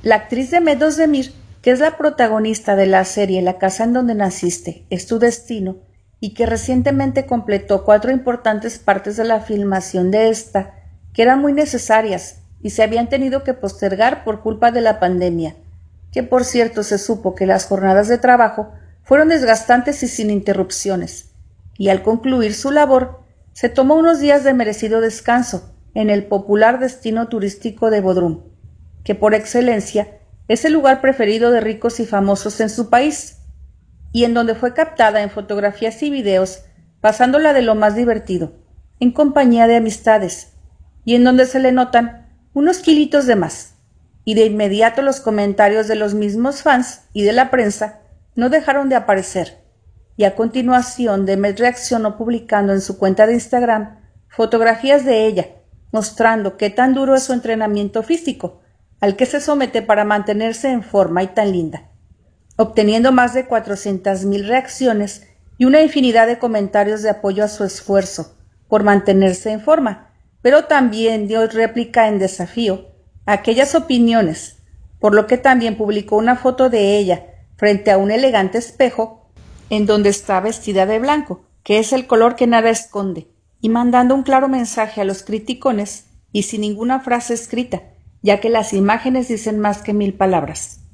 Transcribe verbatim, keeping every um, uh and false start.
La actriz Demet Özdemir, que es la protagonista de la serie La casa en donde naciste, es tu destino, y que recientemente completó cuatro importantes partes de la filmación de esta, que eran muy necesarias y se habían tenido que postergar por culpa de la pandemia, que por cierto se supo que las jornadas de trabajo fueron desgastantes y sin interrupciones, y al concluir su labor, se tomó unos días de merecido descanso en el popular destino turístico de Bodrum, que por excelencia es el lugar preferido de ricos y famosos en su país, y en donde fue captada en fotografías y videos, pasándola de lo más divertido, en compañía de amistades, y en donde se le notan unos kilitos de más, y de inmediato los comentarios de los mismos fans y de la prensa no dejaron de aparecer, y a continuación Demet reaccionó publicando en su cuenta de Instagram fotografías de ella, mostrando qué tan duro es su entrenamiento físico, al que se somete para mantenerse en forma y tan linda, obteniendo más de cuatrocientas mil reacciones y una infinidad de comentarios de apoyo a su esfuerzo por mantenerse en forma, pero también dio réplica en desafío a aquellas opiniones, por lo que también publicó una foto de ella frente a un elegante espejo en donde está vestida de blanco, que es el color que nada esconde, y mandando un claro mensaje a los criticones y sin ninguna frase escrita, ya que las imágenes dicen más que mil palabras.